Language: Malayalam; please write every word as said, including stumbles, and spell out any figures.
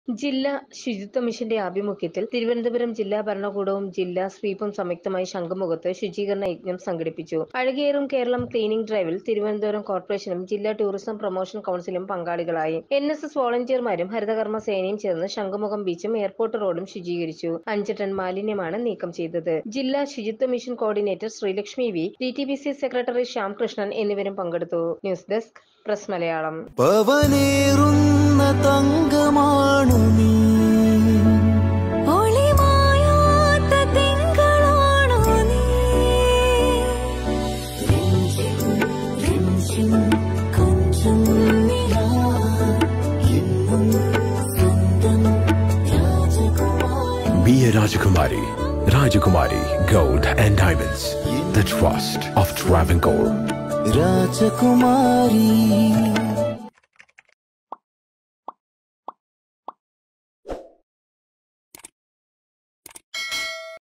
ജില്ലാ ശുചിത്വ മിഷന്റെ ആഭിമുഖ്യത്തിൽ തിരുവനന്തപുരം ജില്ലാ ഭരണകൂടവും ജില്ലാ സ്വീപും സംയുക്തമായി ശംഖുമുഖത്ത് ശുചീകരണ യജ്ഞം സംഘടിപ്പിച്ചു. അഴകേറും കേരളം ക്ലീനിംഗ് ഡ്രൈവിൽ തിരുവനന്തപുരം കോർപ്പറേഷനും ജില്ലാ ടൂറിസം പ്രൊമോഷൻ കൌൺസിലും പങ്കാളികളായി. എൻ എസ് എസ് വോളണ്ടിയർമാരും ഹരിതകർമ്മ സേനയും ചേർന്ന് ശംഖുമുഖം ബീച്ചും എയർപോർട്ട് റോഡും ശുചീകരിച്ചു. അഞ്ച് ടൺ മാലിന്യമാണ് നീക്കം ചെയ്തത്. ജില്ലാ ശുചിത്വ mission coordinator Sreelakshmi V, D T B C secretary Shyamkrishnan എന്നിവരും പങ്കെടുത്തു. News desk press Malayalam. തങ്കമാണു നീ, ഒളിമായാത്ത തിങ്കളാണു നീ, കൊഞ്ചം നിലാ എന്നും സ്വന്തം രാജകുമാരി. Be a Rajakumari. Rajakumari Gold and Diamonds. The trust of Travancore. രാജകുമാരി.